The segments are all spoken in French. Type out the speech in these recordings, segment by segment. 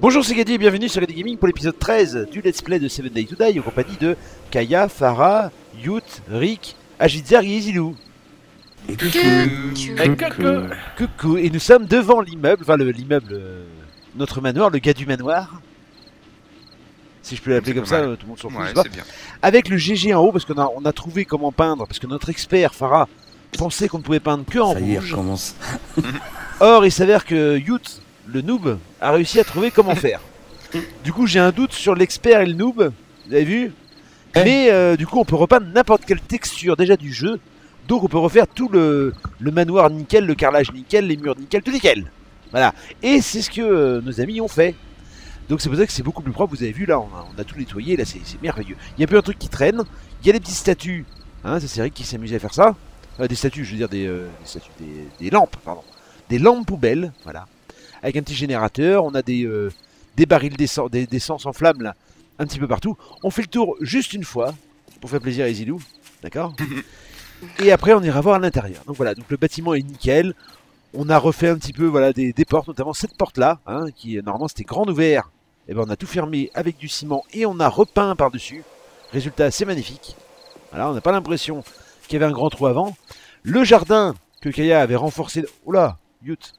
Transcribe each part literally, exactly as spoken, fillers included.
Bonjour, c'est Gadi et bienvenue sur Gadi Gaming pour l'épisode treize du Let's Play de seven Days to Die en compagnie de Kaya, Farah, Yout, Rick, Ajizar et Izilou. Et coucou. Coucou. Et nous sommes devant l'immeuble, enfin l'immeuble, euh, notre manoir, le gars du manoir. Si je peux l'appeler comme ça, euh, tout le monde s'en fout, ouais, pas. bien. Avec le G G en haut, parce qu'on a, on a trouvé comment peindre, parce que notre expert, Farah, pensait qu'on ne pouvait peindre que en Ça y est, rouge. je commence. Or, il s'avère que Yout, le noob, a réussi à trouver comment faire. Du coup, j'ai un doute sur l'expert et le noob, vous avez vu? Mais euh, du coup, on peut repeindre n'importe quelle texture déjà du jeu. Donc, on peut refaire tout le, le manoir nickel, le carrelage nickel, les murs nickel, tout nickel. Voilà. Et c'est ce que euh, nos amis ont fait. Donc, c'est pour ça que c'est beaucoup plus propre. Vous avez vu, là, on a, on a tout nettoyé. Là, c'est merveilleux. Il y a plus un truc qui traîne. Il y a des petites statues. Hein, ça, c'est Rick qui s'est amusé à faire ça. Euh, des statues, je veux dire des, euh, des statues, des, des lampes, pardon. Des lampes poubelles, voilà. Avec un petit générateur. On a des, euh, des barils d'essence en flammes, là, un petit peu partout. On fait le tour juste une fois, pour faire plaisir à Izilou. D'accord? Et après, on ira voir à l'intérieur. Donc voilà, donc le bâtiment est nickel. On a refait un petit peu voilà, des, des portes, notamment cette porte-là, hein, qui normalement c'était grand ouvert. Et ben on a tout fermé avec du ciment et on a repeint par-dessus. Résultat, c'est magnifique. Voilà, on n'a pas l'impression qu'il y avait un grand trou avant. Le jardin que Kaya avait renforcé... Oula, Yout.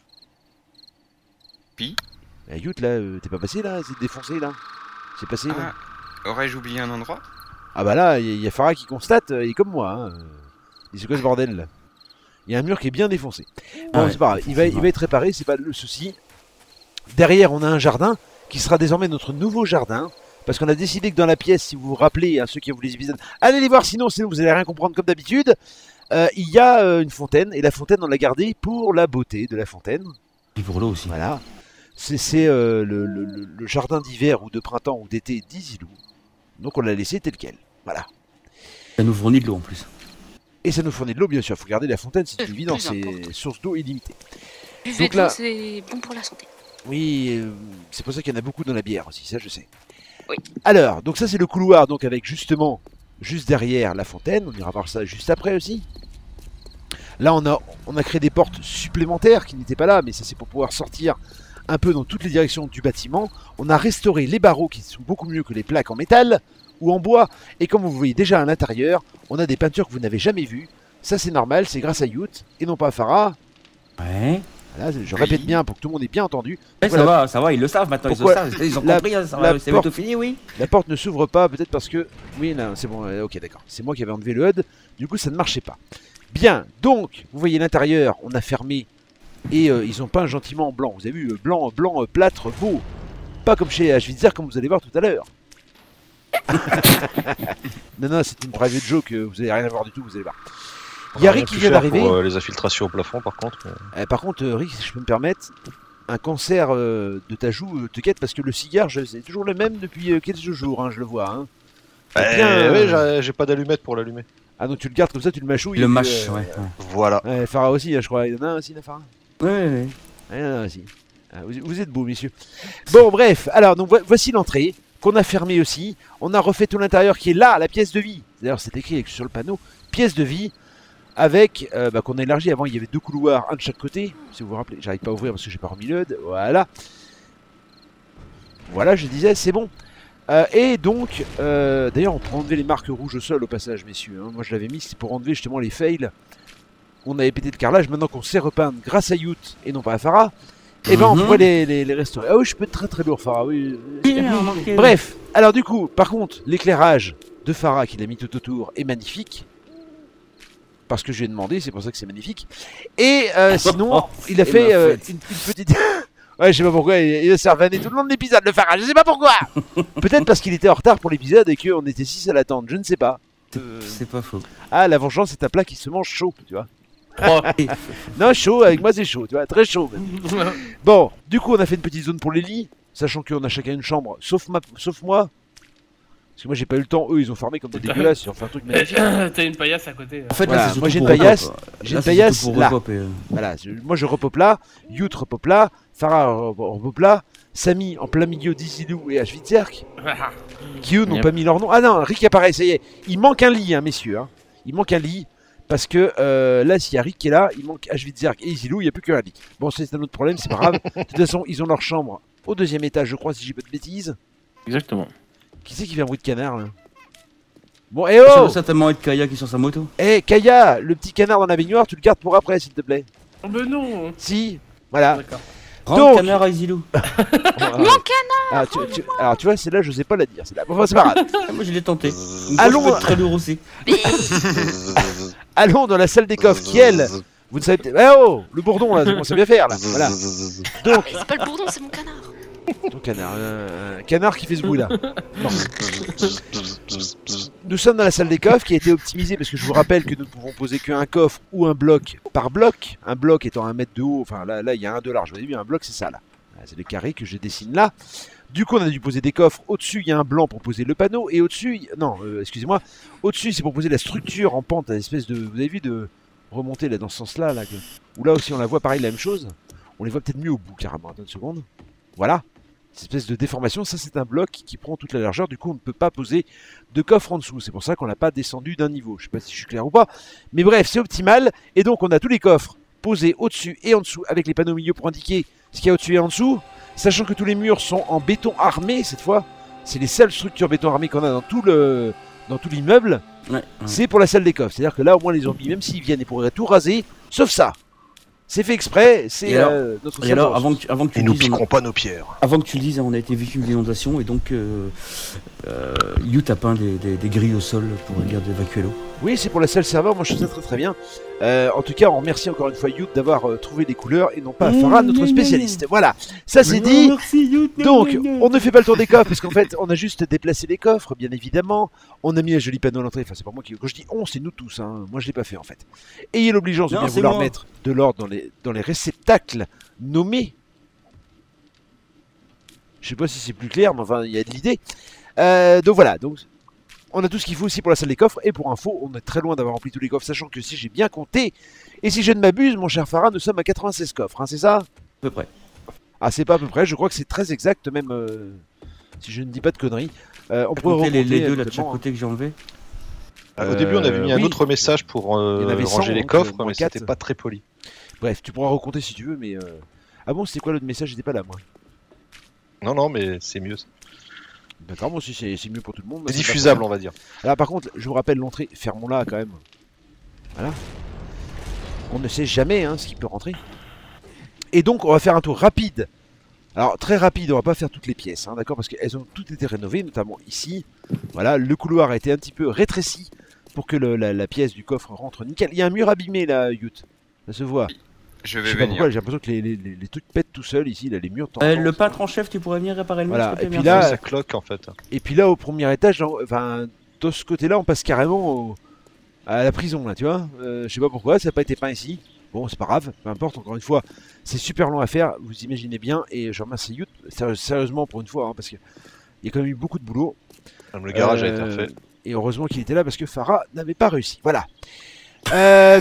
Pi Eh, Yout, là, euh, t'es pas passé, là? C'est défoncé, là? C'est passé, là? Ah, aurais-je oublié un endroit? Ah bah là, il y, y a Farah qui constate, euh, il est comme moi. Hein. Il c'est quoi ce bordel, là? Il y a un mur qui est bien défoncé. Bon, Ouais, c'est pas grave, il va, il va être réparé, c'est pas le souci. Derrière, on a un jardin qui sera désormais notre nouveau jardin. Parce qu'on a décidé que dans la pièce, si vous vous rappelez, hein, ceux qui ont vu les épisodes, allez les voir, sinon, sinon vous allez rien comprendre comme d'habitude. Euh, il y a euh, une fontaine, et la fontaine, on l'a gardée pour la beauté de la fontaine. Et pour l'eau aussi. Voilà. C'est euh, le, le, le jardin d'hiver ou de printemps ou d'été d'Izilou. Donc on l'a laissé tel quel. Voilà. Ça nous fournit de l'eau en plus. Et ça nous fournit de l'eau, bien sûr. Il faut garder la fontaine, c'est évident, c'est source d'eau illimitée. Buvez de l'eau, c'est bon pour la santé. Oui, euh, c'est pour ça qu'il y en a beaucoup dans la bière aussi, ça je sais. Oui. Alors, donc ça c'est le couloir, donc avec justement, juste derrière la fontaine. On ira voir ça juste après aussi. Là, on a, on a créé des portes supplémentaires qui n'étaient pas là, mais ça c'est pour pouvoir sortir un peu dans toutes les directions du bâtiment. On a restauré les barreaux qui sont beaucoup mieux que les plaques en métal ou en bois. Et comme vous voyez déjà à l'intérieur, on a des peintures que vous n'avez jamais vues. Ça c'est normal, c'est grâce à Yout et non pas à Farah. Ouais. Voilà, je répète bien pour que tout le monde ait bien entendu. Ouais, voilà. Ça va, ça va, ils le savent maintenant, Pourquoi ils le savent. Ils ont la, compris, hein, ça la va, c'est porte, bientôt fini, oui. La porte ne s'ouvre pas, peut-être parce que... Oui, là, c'est bon, euh, ok, d'accord. C'est moi qui avais enlevé le H U D, du coup ça ne marchait pas. Bien, donc, vous voyez l'intérieur, on a fermé et euh, ils ont peint gentiment en blanc. Vous avez vu, euh, blanc, blanc, euh, plâtre, beau. Pas comme chez Ajvitzer, comme vous allez voir tout à l'heure. Non, non, c'est une private joke, euh, vous n'allez rien voir du tout, vous allez voir. Il y a Rick qui vient d'arriver. Pour euh, les infiltrations au plafond, par contre. Mais... Euh, par contre, euh, Rick, si je peux me permettre, un cancer euh, de ta joue euh, te guette parce que le cigare, c'est toujours le même depuis euh, quelques jours, hein, je le vois. Hein. Eh, bien, euh... ouais, j'ai pas d'allumette pour l'allumer. Ah, donc tu le gardes comme ça, tu le mâchouilles. Le et mâche, euh, ouais. Voilà. Ouais, Farah aussi, je crois. Il y en a un aussi, la Farah. Ouais, ouais. Ah, il y en a un aussi. Ah, vous, vous êtes beaux, messieurs. Bon, bref, alors, donc voici l'entrée qu'on a fermée aussi. On a refait tout l'intérieur qui est là, la pièce de vie. D'ailleurs, c'est écrit sur le panneau, pièce de vie. Avec, euh, bah, qu'on a élargi, avant il y avait deux couloirs, un de chaque côté, si vous vous rappelez, j'arrive pas à ouvrir parce que j'ai pas remis le H U D, voilà. Voilà, je disais, c'est bon. Euh, et donc, euh, d'ailleurs on peut enlever les marques rouges au sol au passage, messieurs, hein. Moi je l'avais mis, c'est pour enlever justement les fails. On avait pété le carrelage, maintenant qu'on sait repeindre grâce à Yout et non pas à Farah, et eh ben on Mm-hmm. pourrait les, les, les restaurer. Ah oui, je peux être très très lourd Farah, oui. Oui, remarqué, Bref, alors du coup, par contre, l'éclairage de Farah qu'il a mis tout autour est magnifique. Parce que je lui ai demandé, c'est pour ça que c'est magnifique. Et euh, sinon, il a fait euh, une, une petite... ouais, je sais pas pourquoi, il, il a servané tout le long de l'épisode, le Farah, je sais pas pourquoi. Peut-être parce qu'il était en retard pour l'épisode et qu'on était six à l'attendre, je ne sais pas. Euh... C'est pas faux. Ah, la vengeance, c'est un plat qui se mange chaud, tu vois. Non, chaud, avec moi c'est chaud, tu vois, très chaud. Même. Bon, du coup, on a fait une petite zone pour les lits, sachant qu'on a chacun une chambre, sauf, ma... sauf moi. Parce que moi j'ai pas eu le temps, eux ils ont farmé comme des dégueulasses, ils ont fait un truc magnifique. T'as une paillasse à côté. En fait, voilà, là, c'est moi j'ai une pour paillasse, repop. j'ai Là, une c'est paillasse surtout pour là. repop, et, euh... Voilà, je- moi je repop là, Yout repop là, Farah repop là, Samy en plein milieu d'Izilou et Ajvitzer, qui eux n'ont Yep. pas mis leur nom. Ah non, Rick apparaît, ça y est, il manque un lit, hein, messieurs. Hein. Il manque un lit, parce que euh, là, s'il y a Rick qui est là, il manque Ajvitzer et Izilou, il n'y a plus qu'un lit. Bon, c'est un autre problème, c'est pas grave. De toute façon, ils ont leur chambre au deuxième étage, je crois, si j'ai pas de bêtises. Exactement. Qui c'est qui fait un bruit de canard là? Bon, eh Ça oh doit certainement être Kaya qui est sur sa moto. Eh Kaya, le petit canard dans la baignoire, tu le gardes pour après, s'il te plaît. Oh ben non. Si, voilà. D'accord. Rentre Donc- canard à Isilou. Mon canard alors tu, tu- alors tu vois, c'est là, je sais pas la dire. C'est là. Bon, enfin, c'est pas grave. Ah, moi je l'ai tenté. Une Allons, fois, je peux être très lourd aussi. Allons dans la salle des coffres qui, elle, vous ne savez peut-être. Eh oh, le bourdon là, ça commence à bien faire là. Voilà. Donc, C'est pas le bourdon, c'est mon canard. ton canard, euh, un canard qui fait ce bruit là. Nous sommes dans la salle des coffres qui a été optimisée parce que je vous rappelle que nous ne pouvons poser qu'un coffre ou un bloc par bloc. Un bloc étant un mètre de haut, enfin là, là il y a un de large. Vous avez vu, un bloc c'est ça là. C'est le carré que je dessine là. Du coup, on a dû poser des coffres. Au-dessus, il y a un blanc pour poser le panneau. Et au-dessus, y- non, euh, excusez-moi. Au-dessus, c'est pour poser la structure en pente, une espèce de. Vous avez vu de remonter là dans ce sens-là, là. Que... Où là aussi, on la voit pareil, la même chose. On les voit peut-être mieux au bout carrément. Attends une seconde. Voilà. Cette espèce de déformation, ça c'est un bloc qui prend toute la largeur. Du coup, on ne peut pas poser de coffre en dessous. C'est pour ça qu'on n'a pas descendu d'un niveau. Je sais pas si je suis clair ou pas. Mais bref, c'est optimal. Et donc, on a tous les coffres posés au-dessus et en dessous avec les panneaux au milieu pour indiquer ce qu'il y a au-dessus et en dessous. Sachant que tous les murs sont en béton armé cette fois. C'est les seules structures béton armé qu'on a dans tout le dans tout l'immeuble. Ouais, ouais. C'est pour la salle des coffres. C'est-à-dire que là, au moins, les zombies, même s'ils viennent, ils pourraient tout raser. Sauf ça. C'est fait exprès. C'est Et alors- euh, notre Et seule alors, force. avant que, avant que tu Ils le nous dises, on a- piqueront pas nos pierres. avant que tu le dises, on a été victime d'inondation et donc euh, euh, Yout a peint des, des- des grilles au sol pour garder d'évacuer l'eau. Oui, c'est pour la salle serveur. Moi, je trouve ça très très bien. Euh, en tout cas, on remercie encore une fois Yout d'avoir euh, trouvé des couleurs et non pas Farah, notre spécialiste. Voilà. Ça c'est dit. Merci Yout. Donc, on ne fait pas le tour des coffres parce qu'en fait, on a juste déplacé les coffres, bien évidemment. On a mis un joli panneau à l'entrée. Enfin, c'est pas moi qui. Quand je dis on, c'est nous tous. Hein. Moi, je l'ai pas fait en fait. Ayez l'obligeance de Non, bien c'est vouloir moi. mettre de l'ordre dans les dans les réceptacles nommés. Je sais pas si c'est plus clair, mais enfin, il y a de l'idée. Euh, donc voilà. Donc, on a tout ce qu'il faut aussi pour la salle des coffres. Et pour info, on est très loin d'avoir rempli tous les coffres, sachant que si j'ai bien compté et si je ne m'abuse, mon cher Farah, nous sommes à quatre-vingt-seize coffres. Hein, c'est ça? À peu près. Ah, c'est pas à peu près, je crois que c'est très exact, même euh, si je ne dis pas de conneries. Euh, on pourrait Comptez les, les recompter, deux là de chaque éventuellement, côté que j'ai enlevé. Ah, Au début, on avait mis un oui. autre message pour euh, Il y en avait cent, ranger les donc, coffres, euh, moins mais quatre. c'était pas très poli. Bref, tu pourras recompter si tu veux, mais. euh, Ah bon, c'était quoi l'autre message? J'étais pas là, moi. Non, non, mais c'est mieux. C'est D'accord, moi aussi, c'est c'est mieux pour tout le monde. moi, c'est pas diffusable, grave. on va dire. Alors, par contre, je vous rappelle l'entrée, fermons-la quand même. Voilà. On ne sait jamais hein, ce qui peut rentrer. Et donc, on va faire un tour rapide. Alors, très rapide, on va pas faire toutes les pièces, hein, d'accord? Parce qu'elles ont toutes été rénovées, notamment ici. Voilà, le couloir a été un petit peu rétréci pour que le- la, la pièce du coffre rentre nickel. Il y a un mur abîmé là, Yout. Ça se voit. Je Je vais sais pas venir. pourquoi, j'ai l'impression que les, les- les- les trucs pètent tout seuls ici, là, les murs Euh, tendance. le peintre en chef, tu pourrais venir réparer le mur Voilà, s'il te plaît, et puis merci. là- ça cloque en fait. Et puis là, au premier étage, genre, enfin, de ce côté-là, on passe carrément au- à la prison, là, tu vois. Euh, je sais pas pourquoi, ça n'a pas été peint ici. Bon, c'est pas grave, peu importe, encore une fois, c'est super long à faire, vous imaginez bien, et je remercie Yout, sérieux- sérieusement pour une fois, hein, parce qu'il y a quand même eu beaucoup de boulot. Comme le garage a été Euh, refait. Et heureusement qu'il était là, parce que Farah n'avait pas réussi. Voilà. Euh...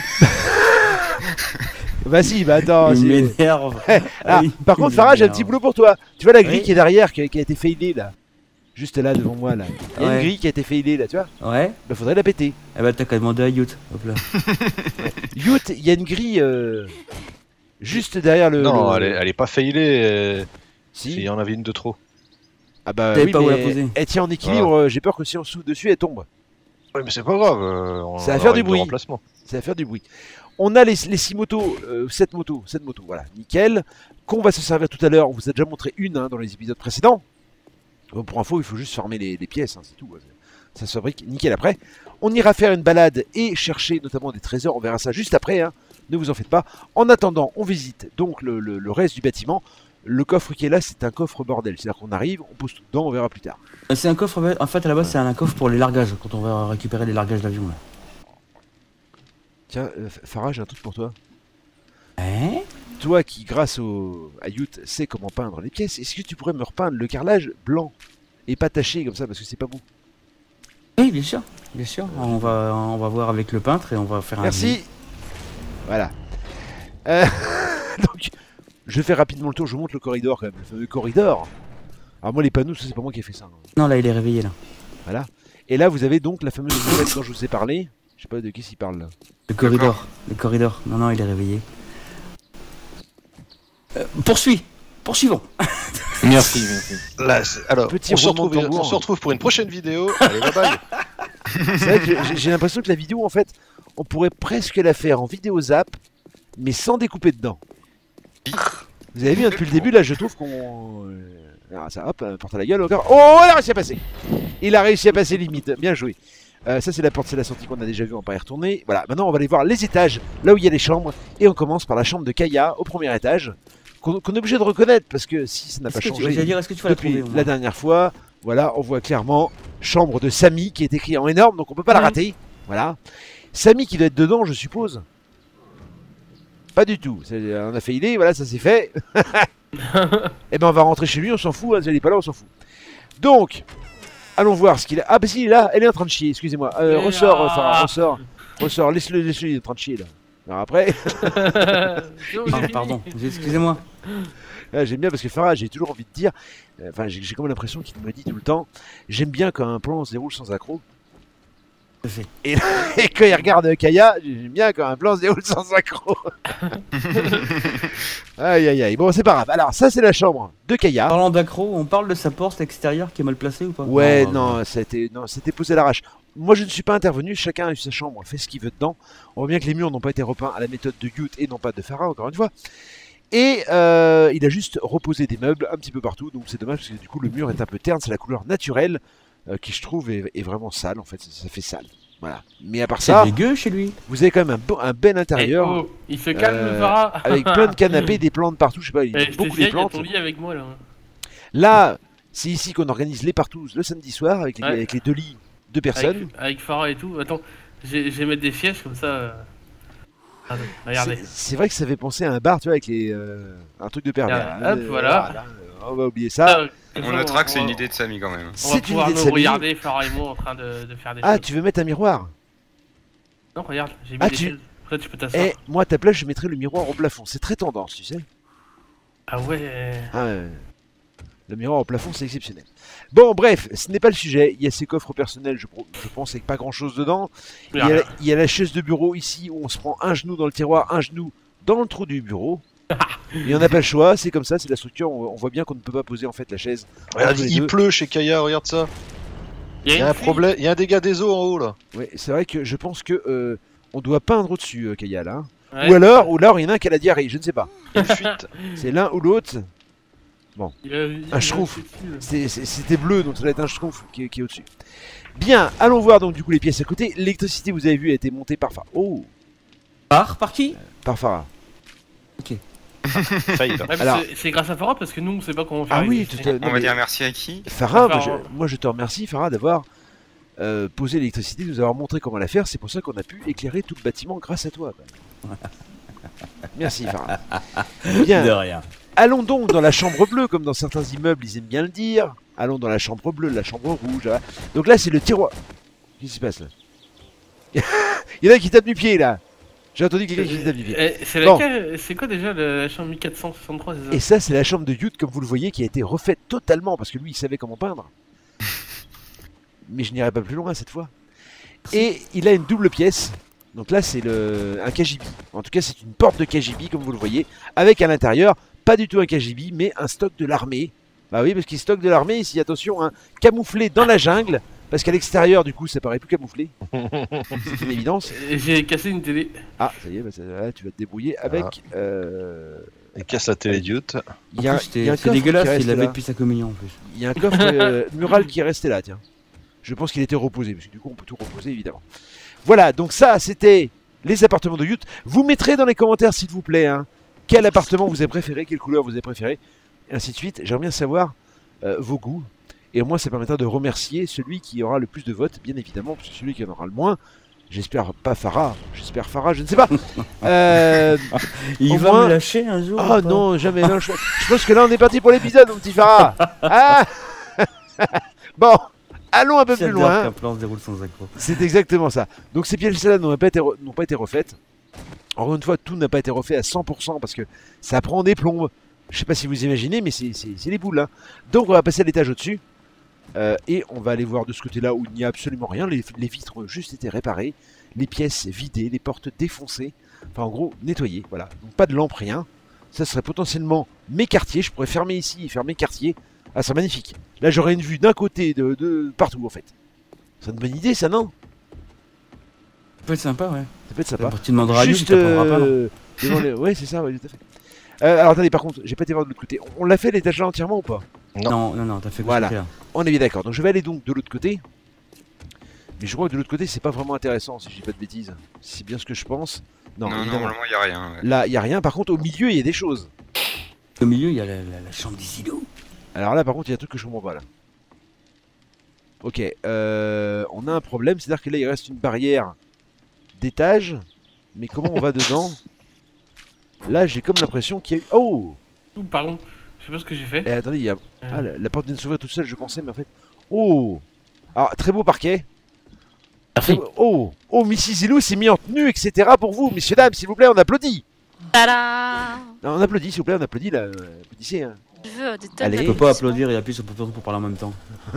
Vas-y, bah attends. Il c'est- m'énerve. Ah, Oui, par il contre, Farah, j'ai un m'énerve. petit boulot pour toi. Tu vois la grille Oui. qui est derrière, qui a, qui a été failée là. Juste là devant moi là. Il y a Ouais. une grille qui a été failée là, tu vois. Ouais. Bah faudrait la péter. Eh bah t'as qu'à demander à Yout. Hop là. Yout, il y a une grille euh, juste derrière le. Non, le- elle est, elle est pas failée. euh, Si. Il y en avait une de trop. Ah bah T'avais oui, pas où la mais poser. elle tient en équilibre. euh, J'ai peur que si on souffle dessus, elle tombe. Oui, mais c'est pas grave. euh, on Ça va aura faire du une de bruit. remplacement. Ça va faire du bruit. On a les, les six motos, euh, sept motos, sept motos, voilà, nickel. Qu'on va se servir tout à l'heure. On vous a déjà montré une hein, dans les épisodes précédents. Bon, pour info, il faut juste former les, les pièces, hein, c'est tout. Ça se fabrique nickel après. On ira faire une balade et chercher notamment des trésors. On verra ça juste après. Hein. Ne vous en faites pas. En attendant, on visite donc le, le- le reste du bâtiment. Le coffre qui est là, c'est un coffre bordel. C'est-à-dire qu'on arrive, on pose tout dedans, on verra plus tard. Euh, C'est un coffre, en fait à la base c'est un coffre pour les largages, quand on va récupérer les largages d'avion là. Tiens, euh, Farah, j'ai un truc pour toi. Hein? Toi qui, grâce au à Yout, sais comment peindre les pièces, est-ce que tu pourrais me repeindre le carrelage blanc et pas taché comme ça parce que c'est pas beau. Oui bien sûr, bien sûr. On va, on va voir avec le peintre et on va faire un... Merci. Voilà. Euh, donc, je fais rapidement le tour. Je vous montre le corridor quand même, le fameux corridor. Alors moi les panneaux, ça c'est pas moi qui ai fait ça. hein. Non là il est réveillé là. Voilà. Et là vous avez donc la fameuse boulette dont je vous ai parlé. Je sais pas de qui s'il parle là. Le corridor, le corridor. Non non il est réveillé. Euh, poursuis. Poursuivons. Merci, merci. Là, c'est- alors, Petit on se, roulement de retrouve, tambour. on se retrouve pour une prochaine vidéo. Allez, bye bye. C'est vrai que j'ai- j'ai l'impression que la vidéo, en fait, on pourrait presque la faire en vidéo zap, mais sans découper dedans. Vous avez vu, hein, depuis le début, là, je trouve qu'on... euh, Ah, ça, hop, euh, porte à la gueule encore. Oh, il a réussi à passer. Il a réussi à passer limite. Bien joué. Euh, ça, c'est la porte, c'est la sortie qu'on a déjà vue, on va pas y retourner. Voilà, maintenant, on va aller voir les étages, là où il y a les chambres. Et on commence par la chambre de Kaya, au premier étage, qu'on qu'on est obligé de reconnaître, parce que si ça n'a pas Est-ce que tu- changé j'allais dire, est-ce que tu vas la depuis trouver au moins la dernière fois, voilà, on voit clairement chambre de Samy qui est écrit en énorme, donc on peut pas la Ouais. rater. Voilà. Samy qui doit être dedans, je suppose. Pas du tout. C'est- On a fait il est, voilà, ça c'est fait. Et ben on va rentrer chez lui, on s'en fout, hein, elle est pas là, on s'en fout. Donc, allons voir ce qu'il a. Ah bah si, il est là, elle est en train de chier, excusez-moi. Euh, Mais ressort, là. enfin, ressort, ressort, laisse-le, laisse-le, il est en train de chier là. Alors après, Ah, pardon, excusez-moi. là, j'aime bien parce que Farah, j'ai toujours envie de dire, euh, enfin j'ai j'ai comme l'impression qu'il me dit tout le temps, j'aime bien quand un plan se déroule sans accroc. Tout à fait. Et quand il regarde Kaya, j'aime bien quand un plan se déroule sans accroc. Aïe aïe aïe, bon c'est pas grave. Alors ça c'est la chambre de Kaya. Parlant d'accro, on parle de sa porte extérieure qui est mal placée ou pas? Ouais, bah, non, c'était non, c'était posé à l'arrache. Moi, je ne suis pas intervenu. Chacun a eu sa chambre, fait ce qu'il veut dedans. On voit bien que les murs n'ont pas été repeints à la méthode de Youth et non pas de Farah, encore une fois. Et euh, il a juste reposé des meubles un petit peu partout. Donc c'est dommage parce que du coup le mur est un peu terne. C'est la couleur naturelle euh, qui je trouve est, est vraiment sale. En fait, ça, ça fait sale. Voilà. Mais à part C'est ça, dégueu chez lui. vous avez quand même un, bon- un bel intérieur Eh, oh, il se calme, euh, Farah. avec plein de canapés, des plantes partout. Je sais pas, il Eh, aime je beaucoup te les dis, il y a plantes. ton lit avec moi là. Là, c'est ici qu'on organise les partous le samedi soir avec les, Ouais. avec les deux lits, deux personnes. Avec, avec Farah et tout. Attends, j'ai- je vais mettre des sièges comme ça. euh. Attends, regardez. C'est- C'est vrai que ça fait penser à un bar, tu vois, avec les, euh, un truc de pervers. Ah, hop, voilà. euh, on va oublier ça. Ah, comme On ça, notera que c'est va- une idée de Samy quand même. On va C'est une pouvoir idée de nous Samy. regarder, Farah et moi, en train de, de faire des Ah, choses. tu veux mettre un miroir? Non, regarde, j'ai mis Ah, des tu- sièges. Toi, tu peux t'asseoir. Eh, moi à ta place, je mettrais le miroir au plafond. C'est très tendance, tu sais. Ah ouais. Ah, ouais. Le miroir au plafond, c'est exceptionnel. Bon, bref, ce n'est pas le sujet. Il y a ces coffres personnels, je, pro- je pense, avec pas grand chose dedans. Il y, a, il y a la chaise de bureau ici où on se prend un genou dans le tiroir, un genou dans le trou du bureau. Et on n'a pas le choix, c'est comme ça, c'est la structure. On, on voit bien qu'on ne peut pas poser en fait la chaise. Regarde, entre les il deux. pleut chez Kaya, regarde ça. Il y a une un fille. problème, il y a un dégât des eaux en haut là. Ouais, c'est vrai que je pense que euh, on doit peindre au-dessus, euh, Kaya, là. Ouais. Ou alors, ou alors il y en a un qui a la diarrhée, je ne sais pas. Il y a une fuite. C'est l'un ou l'autre. Il a- il Un a- schtroumpf. il a- C'est- c'est- C'était bleu, donc ça doit être un schtroumpf qui, est- qui est au-dessus. Bien, allons voir donc du coup les pièces à côté. L'électricité, vous avez vu, a été montée par Farah. Oh, Par Par qui? par Farah. Fail. Ouais, mais Alors- c'est- c'est grâce à Farah parce que nous, on sait pas comment faire. Ah une oui, électricité. tout à- non, On va mais- dire merci à qui? Farah, moi Farah. je, moi, je te remercie, Farah, d'avoir euh, posé l'électricité, de nous avoir montré comment la faire. C'est pour ça qu'on a pu éclairer tout le bâtiment grâce à toi. Merci, Farah. De Bien, rien. allons donc dans la chambre bleue, comme dans certains immeubles, ils aiment bien le dire. Allons dans la chambre bleue, la chambre rouge. Voilà. Donc là, c'est le tiroir. Qu'est-ce qui se passe là? Il y en a qui tapent du pied là. J'ai entendu quelqu'un qui tape du pied. Eh, C'est Bon. laquelle C'est quoi déjà la la chambre mille quatre cent soixante-trois, c'est ça? Et ça, c'est la chambre de Youth, comme vous le voyez, qui a été refaite totalement parce que lui, il savait comment peindre. Mais je n'irai pas plus loin cette fois. Et il a une double pièce. Donc là, c'est le un K G B. En tout cas, c'est une porte de K G B, comme vous le voyez, avec à l'intérieur, pas du tout un K G B, mais un stock de l'armée. Bah oui, parce qu'il stocke de l'armée ici, attention, hein, camouflé dans la jungle. Parce qu'à l'extérieur, du coup, ça paraît plus camouflé. C'est une évidence. Eh, J'ai cassé une télé. Ah, ça y est, bah, ça- là, tu vas te débrouiller avec. euh, Il casse la télé d'Yut. Il y a, En un- plus, il y a un c'était- c'est coffre qui dégueulasse, reste il l'avait là. depuis sa communion en plus. Il y a un coffre euh, mural qui est resté là, tiens. Je pense qu'il était reposé, parce que du coup on peut tout reposer évidemment. Voilà, donc ça c'était les appartements de Youth. Vous mettrez dans les commentaires s'il vous plaît, hein, quel appartement vous avez préféré, quelle couleur vous avez préféré, et ainsi de suite. J'aimerais bien savoir euh, vos goûts. Et au moins ça permettra de remercier celui qui aura le plus de votes, bien évidemment, parce que celui qui en aura le moins, j'espère pas Farah, j'espère Farah, je ne sais pas. Euh, Il Au va moins- me lâcher un jour. Oh ou pas non, jamais. Non, je... je pense que là, on est parti pour l'épisode, mon petit Farah. Ah bon, allons un peu plus J'adore loin. qu'un plan se déroule sans accro. C'est exactement ça. Donc ces pièces-là n'ont pas été re- n'ont pas été refaites. Encore une fois, tout n'a pas été refait à cent pour cent parce que ça prend des plombes. Je sais pas si vous imaginez, mais c'est c'est- c'est les boules. Hein. Donc on va passer à l'étage au-dessus. Euh, et on va aller voir de ce côté-là où il n'y a absolument rien. Les, les vitres ont juste été réparées. Les pièces vidées, les portes défoncées. Enfin en gros, nettoyées. Voilà. Donc pas de lampe, rien. ça serait potentiellement mes quartiers. Je pourrais fermer ici et faire mes quartiers. Ah, c'est magnifique. Là, j'aurais une vue d'un côté, de, de partout en fait. C'est une bonne idée, ça, non? Ça peut être sympa, ouais. Ça peut être sympa. Tu demanderas à lui, Juste, il t'apprendra pas, non euh, devant les- ouais, c'est ça, ouais, tout à fait. Euh, alors attendez, par contre, j'ai pas été voir de l'autre côté. On l'a fait l'étage là entièrement ou pas? Non. Non, non, non, t'as fait quoi Voilà. ce côté-là? On est bien d'accord. Donc je vais aller donc de l'autre côté. Mais je crois que de l'autre côté, c'est pas vraiment intéressant si je dis pas de bêtises. C'est bien ce que je pense. Non, Non, non, évidemment. normalement, il n'y a rien. ouais. Là, il y a rien. Par contre, au milieu, il y a des choses. Au milieu, il y a la, la- la chambre des îlots. Alors là, par contre, il y a un truc que je comprends pas là. Ok, euh, on a un problème, c'est-à-dire que là, il reste une barrière d'étage. Mais comment on va dedans? Là, j'ai comme l'impression qu'il y a eu... Oh! Ouh, pardon, je sais pas ce que j'ai fait. Eh, attendez, il y a... Euh, Ah, la, la porte vient de s'ouvrir toute seule, je pensais, mais en fait... Oh! Alors, très beau parquet. Très Merci. beau- Oh! Oh, Missy Zilou s'est mis en tenue, et cetera pour vous. Messieurs, dames, s'il vous plaît, on applaudit. Tada! Non, on applaudit, s'il vous plaît, on applaudit, là. euh, Applaudissez, hein. Je veux des tonnes Allez. Tu peux pas applaudir et appuyer sur le bouton pour parler en même temps.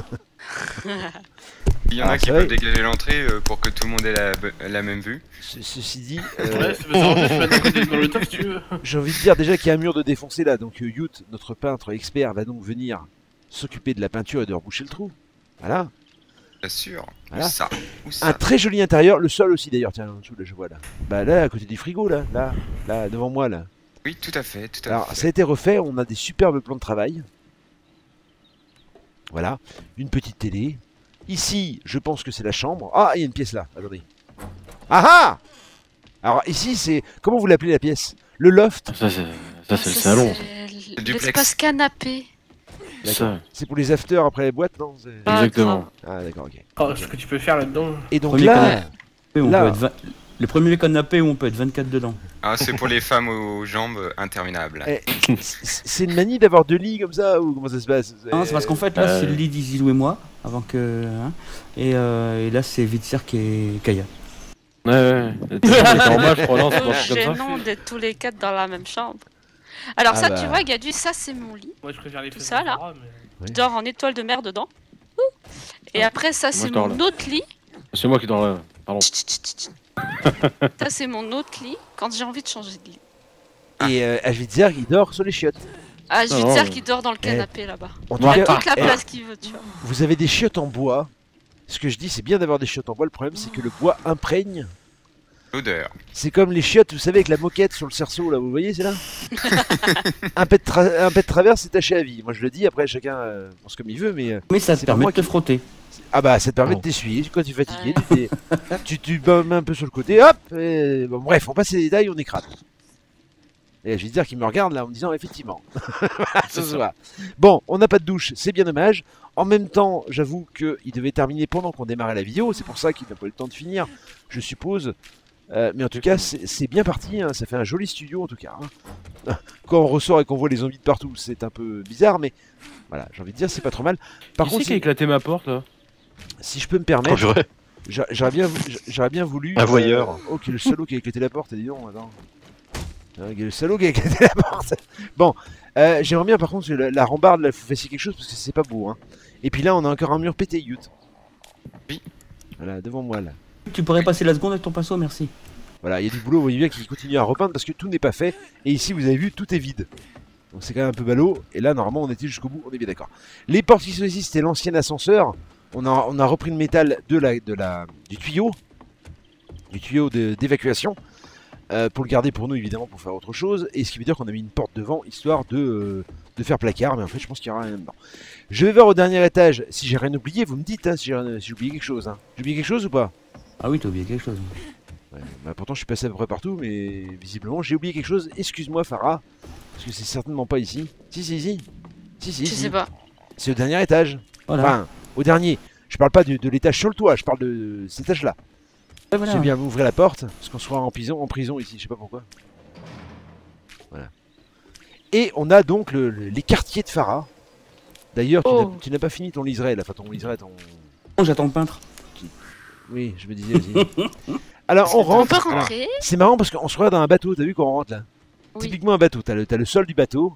Il y en Ah, a qui c'est peuvent vrai. dégager l'entrée euh, pour que tout le monde ait la, la même vue. Ce- ceci dit, Ouais, euh, ça peut s'arranger, je peux mettre à côté dans le top si tu veux. j'ai envie de dire déjà qu'il y a un mur de défoncé là. Donc, euh, Yout, notre peintre expert, va donc venir s'occuper de la peinture et de reboucher le trou. Voilà. Bien sûr. Voilà. Où ça Où Un ça très joli intérieur, le sol aussi d'ailleurs, tiens, en dessous, là, je vois là. Bah là, à côté du frigo, là, là, là, devant moi, là. Oui, tout à fait, tout à Alors, fait. ça a été refait, on a des superbes plans de travail. Voilà, une petite télé. Ici, je pense que c'est la chambre. Ah, il y a une pièce là, attendez. Ah ah! Alors ici, c'est... Comment vous l'appelez la pièce? Le loft, Ça, c'est ça, c'est le Ça, salon. c'est Le duplex. L'espace canapé. Ça, c'est pour les afters après les boîtes, non? C'est- Ah, exactement. Ah d'accord, ok. Oh, ce que tu peux faire là-dedans. Et donc Premier là, canapé. Et on Là. peut être vingt- Le premier canapé où on peut être vingt-quatre dedans. Ah, c'est pour les femmes aux jambes interminables. eh, c'est c'est une manie d'avoir deux lits comme ça, ou comment ça se passe? Non, c'est parce qu'en fait, là, Euh. c'est le lit d'Isilou et moi, avant que. hein, et, euh, et là, c'est Vitzirk et Kaya. Ouais, ouais. T'es en bas, je crois, non, c'est pas C'est comme ça. gênant d'être tous les quatre dans la même chambre. Alors Ah ça, bah. tu vois, Gadu, ça c'est mon lit. Moi, je préfère les Tout fesses ça, de là. Sarah, mais- Oui. Je dors en étoile de mer dedans. Ouh. Et après, ça c'est je dors mon là. autre lit. C'est moi qui dors là. Pardon. Chut, chut, chut, chut. Ça c'est mon autre lit quand j'ai envie de changer de lit. Et euh, je vais te dire, il dort sur les chiottes. Ah, je Non, vais te non, dire mais- qu'il dort dans le canapé là-bas. En Il tout a cas, toute la eh, place qu'il veut, tu vois. vous avez des chiottes en bois. Ce que je dis, c'est bien d'avoir des chiottes en bois. Le problème, c'est que le bois imprègne. L'odeur. C'est comme les chiottes, vous savez, avec la moquette sur le cerceau, là, vous voyez, c'est là. un, pet de tra- un pet de travers, c'est taché à vie. Moi, je le dis, après, chacun euh, pense comme il veut, mais... euh, Mais ça C'est te pas permet moi de te qui- frotter. Ah bah, ça te permet Oh. de t'essuyer quand tu es fatigué. Ouais. Tu, t'es- tu, tu bats un peu sur le côté, hop et... Bon, bref, on passe les détails, on écrase. Et je vais te dire qu'il me regarde, là, en me disant, effectivement. Voilà, ce soir. Bon, on n'a pas de douche, c'est bien dommage. En même temps, j'avoue qu'il devait terminer pendant qu'on démarrait la vidéo. C'est pour ça qu'il n'a pas eu le temps de finir, je suppose. Euh, mais en tout cas, c'est c'est bien parti, hein, ça fait un joli studio en tout cas. hein. Quand on ressort et qu'on voit les zombies de partout, c'est un peu bizarre, mais voilà, j'ai envie de dire, c'est pas trop mal. Par Qui contre, c'est qui a si, éclaté ma porte là? si je peux me Oh, permettre, purée. j'a- j'aurais bien, vou- j'aurais bien voulu. Un voyeur. Oh, qui est le salaud qui a éclaté la porte, dis donc, attends. Hein, qui est le salaud qui a éclaté la porte. Bon, euh, j'aimerais bien par contre que la, la rambarde, là, faut fassiez quelque chose parce que c'est pas beau. Hein. Et puis là, on a encore un mur pété, Yout. Oui. Voilà, devant moi là. Tu pourrais passer la seconde avec ton pinceau, merci. Voilà, il y a du boulot, vous voyez bien, qui continue à repeindre parce que tout n'est pas fait. Et ici, vous avez vu, tout est vide. Donc c'est quand même un peu ballot. Et là, normalement, on était jusqu'au bout, on est bien d'accord. Les portes qui sont ici, c'était l'ancien ascenseur. On a, on a repris le métal de la, de la, du tuyau. Du tuyau de- d'évacuation. Euh, pour le garder pour nous, évidemment, pour faire autre chose. Et ce qui veut dire qu'on a mis une porte devant, histoire de, euh, de faire placard. Mais en fait, je pense qu'il n'y aura rien dedans. Je vais voir au dernier étage. Si j'ai rien oublié, vous me dites hein, si j'ai rien- si j'ai oublié quelque chose. Hein. J'ai oublié quelque chose ou pas? Ah oui, t'as oublié quelque chose. Ouais, bah pourtant je suis passé à peu près partout, mais visiblement j'ai oublié quelque chose. Excuse-moi Farah, parce que c'est certainement pas ici. Si, si, si. Si, si, Je si. sais pas. C'est au dernier étage. Voilà. Enfin, au dernier. Je parle pas de, de l'étage sur le toit, je parle de cet étage-là. Ouais, voilà. C'est bien, vous ouvrez la porte, parce qu'on sera en prison, en prison ici, je sais pas pourquoi. Voilà. Et on a donc le- le- les quartiers de Farah. D'ailleurs, tu Oh. n'as- tu n'as pas fini ton liseré, là, enfin ton liseré, ton... Oh, j'attends le peintre. Oui, je me disais, vas-y. Alors on On rentre. peut Alors, rentrer. c'est marrant parce qu'on se regarde dans un bateau, t'as vu quand on rentre là? Oui. Typiquement un bateau, t'as le, t'as le sol du bateau.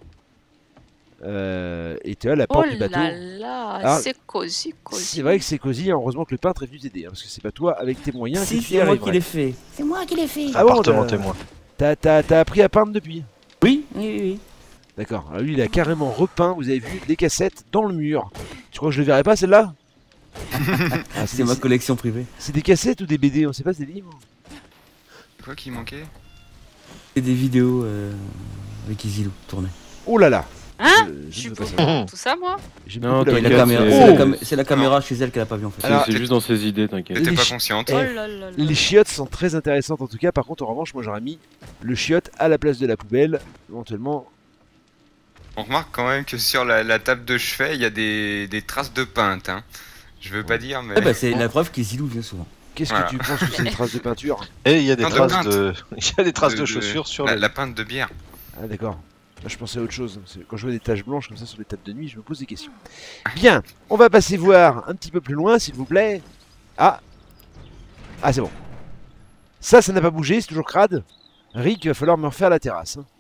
Euh, et tu as la Oh porte du bateau. là là, Alors, c'est cosy, cosy. C'est vrai que c'est cosy, hein, heureusement que le peintre est venu t'aider, hein, parce que c'est pas toi avec tes moyens Si, que tu y c'est moi qui arriverais. l'ai fait. C'est moi qui l'ai fait. Ah bon, Appartement t'as- témoin. T'as, t'as, t'as appris à peindre depuis? Oui, oui, oui. oui. D'accord. Alors lui, il a carrément repeint, vous avez vu, les cassettes dans le mur. Tu crois que je le verrai pas, celle-là? Ah, C'est ma collection privée. C'est des cassettes ou des B D? On sait pas, c'est des livres. Quoi qui manquait? C'est des vidéos euh, avec Izilou tournées. Oh là là. Hein Je- je Je suis ne veux pas pour savoir. tout ça, moi. J'aime Non, beaucoup la Et la T'inquiète, caméra, c'est- c'est la, Oh. cam- c'est la caméra chez elle qu'elle a pas vu en fait. C'est Alors, c'est juste dans ses idées, t'inquiète. T'étais Les pas chi- consciente. Eh, Oh là là là. Les chiottes sont très intéressantes en tout cas. Par contre, en revanche, moi j'aurais mis le chiotte à la place de la poubelle. Éventuellement. On remarque quand même que sur la, la table de chevet, il y a des, des traces de peintes. Hein. Je veux pas dire, mais. Ah bah, c'est la preuve qu'Izilou vient souvent. Qu'est-ce Voilà. que tu penses que c'est des traces de peinture? Et il y a des Non, de traces plainte. de, il y a des traces de, chaussures sur la, le. la pinte de bière. Ah d'accord. Moi, je pensais à autre chose. Parce que quand je vois des taches blanches comme ça sur les tables de nuit, je me pose des questions. Bien, on va passer voir un petit peu plus loin, s'il vous plaît. Ah, ah c'est bon. Ça, ça n'a pas bougé, c'est toujours crade. Rick, il va falloir me refaire la terrasse. hein.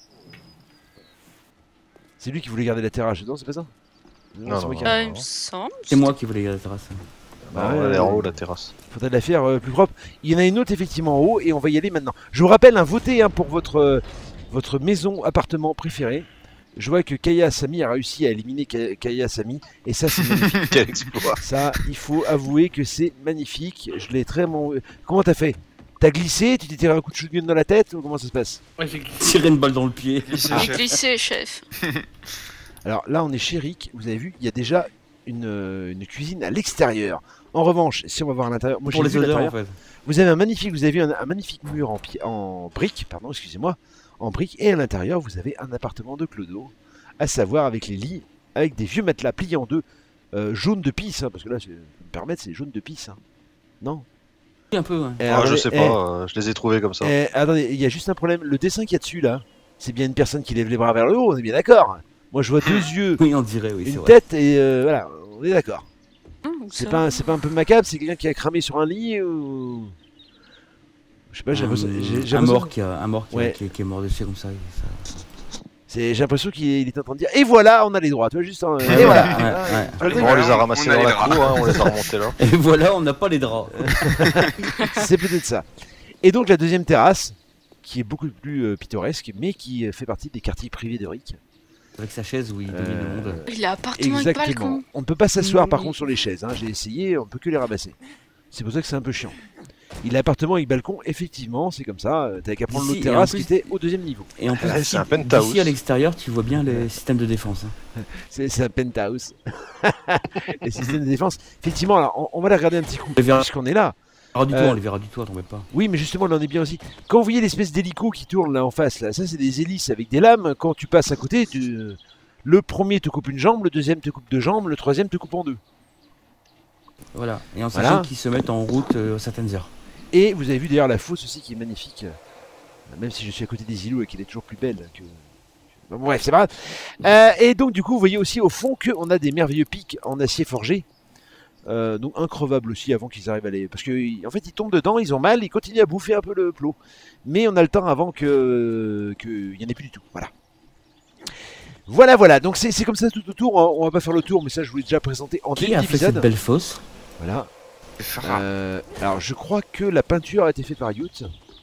C'est lui qui voulait garder la terrasse dedans, c'est pas ça? Non, c'est moi non, qui- non. Euh, il me semble. C'est moi qui voulais garder la terrasse. Bah Non, ouais, elle est en ouais. haut la terrasse. Faudrait la faire euh, plus propre. Il y en a une autre effectivement en haut et on va y aller maintenant. Je vous rappelle, hein, votez hein, pour votre, euh, votre maison, appartement préféré. Je vois que Kaya Sami a réussi à éliminer Ka- Kaya Sami et ça c'est magnifique. Quel exploit. Ça, il faut avouer que c'est magnifique. Je l'ai très... mon- Comment t'as fait? T'as glissé? Tu t'es tiré un coup de shotgun dans la tête? Ou comment ça se passe? Ouais, j'ai glissé. Tirer une balle dans le pied. Glissé, Ah. chef. Glissé, chef. Alors là, on est chez Rick. Vous avez vu, il y a déjà une, euh, une cuisine à l'extérieur. En revanche, si on va voir à l'intérieur, moi j'ai Pour les vu odeurs en l'intérieur. fait. Vous avez un magnifique, vous avez vu un, un magnifique mur en, pi- en briques, pardon, excusez-moi, en briques, et à l'intérieur vous avez un appartement de Clodo, à savoir avec les lits, avec des vieux matelas pliés en deux, euh, jaunes de pisse, hein, parce que là, je peux me permettre, c'est jaune de pisse, hein. Non. Un peu, ouais. Eh, Ah, je attendez, sais eh, pas, euh, je les ai trouvés comme ça. eh, attendez, il y a juste un problème, le dessin qu'il y a dessus là, c'est bien une personne qui lève les bras vers le haut, on est bien d'accord. Moi je vois deux yeux, Oui, on dirait, oui, c'est une vrai. tête et euh, voilà, on est d'accord. Hum, C'est ça pas, va. un- c'est pas un peu macabre, c'est quelqu'un qui a cramé sur un lit ou... Je sais pas, j'ai l'impression... j'ai- j'ai un, un l'impression- mort qui, a, un mort qui, a- Ouais. qui, est- qui est mort dessus comme ça. et ça- C'est- J'ai l'impression qu'il est, il est en train de dire et voilà, on a les droits, tu vois, juste en- Ouais, et voilà. ouais, Ah, ouais. tu vois le truc Bon, on les a on ramassés a dans les la draps. cour, hein, on les a remontés là. Et voilà, on n'a pas les draps. C'est peut-être ça. Et donc la deuxième terrasse, qui est beaucoup plus euh, pittoresque, mais qui euh, fait partie des quartiers privés de Rick. Avec sa chaise où il domine le Euh, monde. Il a appartement avec Exactement. balcon. On ne peut pas s'asseoir par Oui. contre sur les chaises. hein. J'ai essayé, on peut que les ramasser. C'est pour ça que c'est un peu chiant. Il a appartement avec balcon, effectivement, c'est comme ça. euh, T'avais qu'à prendre Ici, l'autre et en terrasse plus- qui était au deuxième niveau. Et en plus, Ouais, d'ici c'est un penthouse. d'ici à l'extérieur, tu vois bien les systèmes de défense. hein. C'est c'est un penthouse. Les systèmes de défense. Effectivement, alors, on, on va les regarder un petit coup. Les verras- Puisqu'on est là. On verra du Euh, toit, on les verra du toit, t'en fais pas. Oui, mais justement, là, on est bien aussi. Quand vous voyez l'espèce d'hélico qui tourne là en face, là, ça c'est des hélices avec des lames. Quand tu passes à côté, tu... le premier te coupe une jambe, le deuxième te coupe deux jambes, le troisième te coupe en deux. Voilà. Et en Voilà. sachant qu'ils se mettent en route euh, à certaines heures. Et vous avez vu d'ailleurs la fosse aussi qui est magnifique. Euh, Même si je suis à côté des îlots et qu'elle est toujours plus belle que. Bon, bref, c'est pas grave. Euh, et donc, du coup, vous voyez aussi au fond qu'on a des merveilleux pics en acier forgé. Euh, donc increvables aussi avant qu'ils arrivent à les. Parce qu'en en fait, ils tombent dedans, ils ont mal, ils continuent à bouffer un peu le plot. Mais on a le temps avant que qu'il n'y en ait plus du tout. Voilà. Voilà, voilà. Donc c'est c'est comme ça tout autour. On va pas faire le tour, mais ça, je vous l'ai déjà présenté en Qui début a fait cette d'épisode. belle fosse? Voilà. C'est Farah. Euh, alors, je crois que la peinture a été faite par Yout.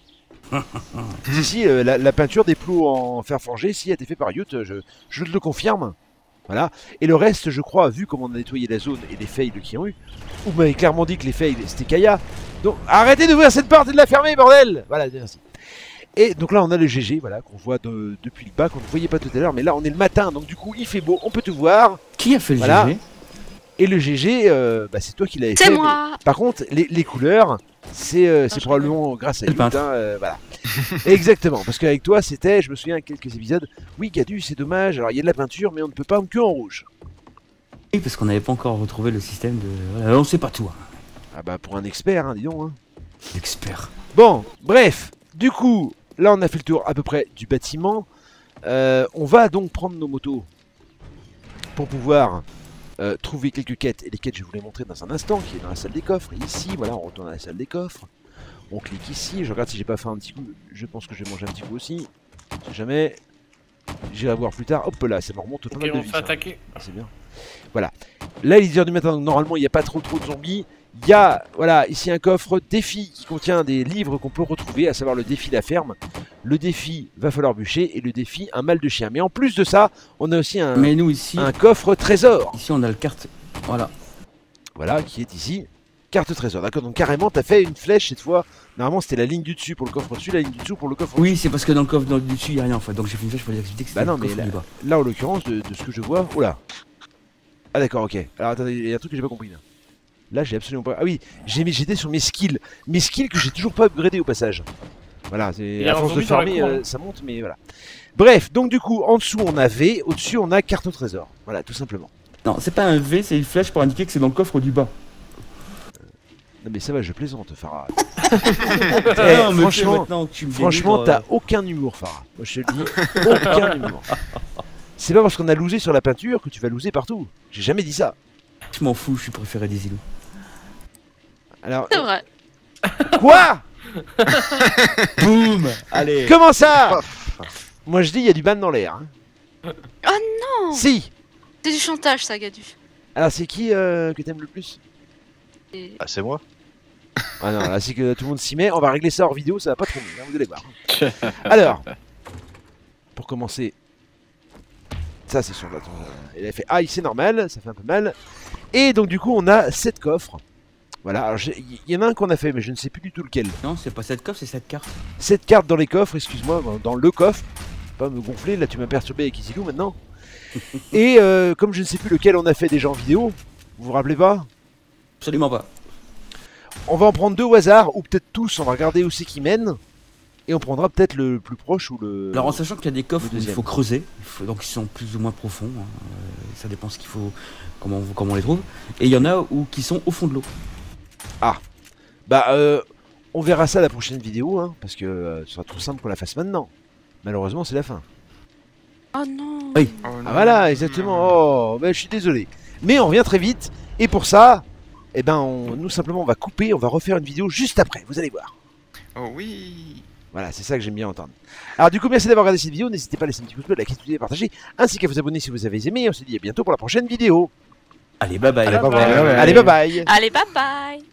si, si, euh, la, la peinture des plots en fer forgé, si, a été faite par Yout, je, je te le confirme. Voilà. Et le reste, je crois, vu comment on a nettoyé la zone et les fails qu'il y ont eu, vous m'avez clairement dit que les fails, c'était Kaya. Donc, arrêtez d'ouvrir cette porte et de la fermer, bordel! Voilà, merci. Et donc là, on a le G G, voilà, qu'on voit de- depuis le bas, qu'on ne voyait pas tout à l'heure, mais là, on est le matin, donc du coup, il fait beau, on peut tout voir. Qui a fait le Voilà. G G? Et le G G, euh, bah, c'est toi qui l'avais fait. C'est mais- moi. Par contre, les, les couleurs, c'est euh, c'est je probablement grâce à C'est le Yout, peintre. hein, euh, voilà. Exactement, parce qu'avec toi, c'était, je me souviens, quelques épisodes. Oui, Gadu, c'est dommage. Alors, il y a de la peinture, mais on ne peut pas que en rouge. Oui, parce qu'on n'avait pas encore retrouvé le système de. Voilà, on sait pas tout. hein. Ah bah, pour un expert, hein, dis donc. Hein. L'expert. Bon, bref, du coup, là, on a fait le tour à peu près du bâtiment. Euh, on va donc prendre nos motos pour pouvoir euh, trouver quelques quêtes. Et les quêtes, je vais vous les montrer dans un instant, qui est dans la salle des coffres. Ici, voilà, on retourne à la salle des coffres. On clique ici. Je regarde si j'ai pas fait un petit coup. Je pense que je vais manger un petit coup aussi. Si jamais, j'irai voir plus tard. Hop là, ça me remonte pas Ok, mal de on vie. fait ça. attaquer. Ah, c'est bien. Voilà. Là, il est dix heures du matin, donc normalement, il n'y a pas trop trop de zombies. Il y a, voilà, ici un coffre défi qui contient des livres qu'on peut retrouver, à savoir le défi La Ferme. le défi va falloir bûcher et le défi un mal de chien. Mais en plus de ça, on a aussi un, Mais nous ici, un coffre trésor. ici on a le carte. Voilà. Voilà, qui est ici. Carte trésor, d'accord. Donc carrément, t'as fait une flèche cette fois. Normalement, c'était la ligne du dessus pour le coffre au-dessus, la ligne du dessous pour le coffre au-dessus. Oui, c'est parce que dans le coffre dans le dessus, il n'y a rien en fait. Donc j'ai fait une flèche pour expliquer que c'était Bah non, le mais coffre là, du bas. là, en l'occurrence, de, de ce que je vois... Oula. Ah d'accord, ok. Alors attendez, il y a un truc que j'ai pas compris là. Là, j'ai absolument pas... Ah oui, j'ai mis- j'étais sur mes skills. Mes skills que j'ai toujours pas upgradé au passage. Voilà, c'est Et à alors, force de zombie, t'aurais farmer, quoi, euh, hein ça monte, mais voilà. Bref, donc du coup, en dessous on a V, au-dessus on a carte au trésor. Voilà, tout simplement. Non, c'est pas un V, c'est une flèche pour indiquer que c'est dans le coffre du bas. Non mais ça va, je plaisante, Farah. Eh, Eh, franchement, maintenant que tu me franchement, délivres, t'as euh, aucun humour, Farah. Moi je te le dis, aucun humour. C'est pas parce qu'on a losé sur la peinture que tu vas loser partout. J'ai jamais dit ça. Je m'en fous, je suis préféré des îlots. Alors, C'est vrai. quoi? Boum. Allez. Comment ça? Moi je dis, il y a du ban dans l'air. Hein. Oh non! Si. C'est du chantage, ça, Gadu. Alors c'est qui euh, que t'aimes le plus? Et- Ah, c'est moi. Ah non, là c'est que tout le monde s'y met. On va régler ça hors vidéo, ça va pas trop mieux, hein, vous allez voir. Alors, pour commencer, ça c'est sur la. Il a fait aïe, c'est normal, ça fait un peu mal. Et donc du coup, on a sept coffres. Voilà, alors j'ai- il y en a un qu'on a fait, mais je ne sais plus du tout lequel. Non, c'est pas cette coffre, c'est cette carte. sept cartes dans les coffres, excuse-moi, dans le coffre. Pas me gonfler, là tu m'as perturbé avec Isilou maintenant. Et euh, comme je ne sais plus lequel on a fait déjà en vidéo, vous vous rappelez pas? Absolument pas. On va en prendre deux au hasard, ou peut-être tous, on va regarder où c'est qui mène. Et on prendra peut-être le plus proche ou le... Alors en sachant qu'il y a des coffres le où il deuxième. faut creuser, il faut, donc ils sont plus ou moins profonds, hein, euh, ça dépend ce qu'il faut, comment on, comment on les trouve. Et il y en a où qui sont au fond de l'eau. Bah, euh, on verra ça la prochaine vidéo, hein, parce que euh, ce sera trop simple qu'on la fasse maintenant. Malheureusement, c'est la fin. Oh non! Oui. Oh non. Ah voilà, exactement. Oh, bah, je suis désolé. Mais on revient très vite, et pour ça, eh ben, on, nous simplement, on va couper, on va refaire une vidéo juste après, vous allez voir. Oh oui. Voilà, c'est ça que j'aime bien entendre. Alors du coup, merci d'avoir regardé cette vidéo, n'hésitez pas à laisser un petit pouce bleu, liker, et partager, ainsi qu'à vous abonner si vous avez aimé, on se dit à bientôt pour la prochaine vidéo. Allez, bye bye. Allez, bye bye. bye. Allez, bye bye. Allez, bye bye!